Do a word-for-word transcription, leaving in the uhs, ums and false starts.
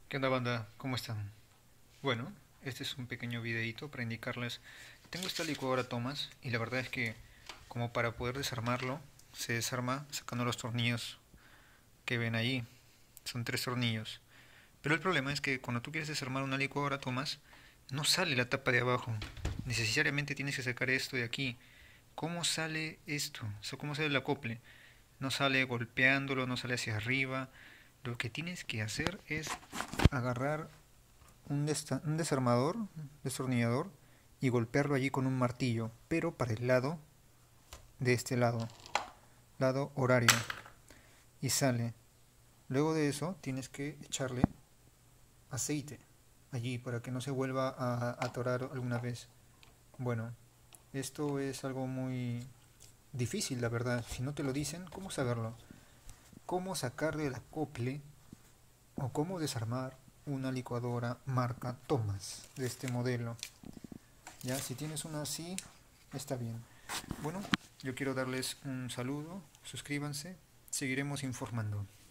¿Qué onda, banda? ¿Cómo están? Bueno, este es un pequeño videito para indicarles. Tengo esta licuadora Thomas y la verdad es que como para poder desarmarlo, se desarma sacando los tornillos que ven ahí. Son tres tornillos. Pero el problema es que cuando tú quieres desarmar una licuadora Thomas, no sale la tapa de abajo. Necesariamente tienes que sacar esto de aquí. ¿Cómo sale esto? O sea, ¿cómo sale el acople? No sale golpeándolo, no sale hacia arriba. Lo que tienes que hacer es agarrar un, desta- un desarmador, destornillador, y golpearlo allí con un martillo, pero para el lado de este lado, lado horario, y sale. Luego de eso tienes que echarle aceite allí para que no se vuelva a atorar alguna vez. Bueno, esto es algo muy difícil, la verdad. Si no te lo dicen, ¿cómo saberlo? ¿Cómo sacarle el acople o cómo desarmar una licuadora marca Thomas de este modelo? Ya, si tienes una así, está bien. Bueno, yo quiero darles un saludo, suscríbanse, seguiremos informando.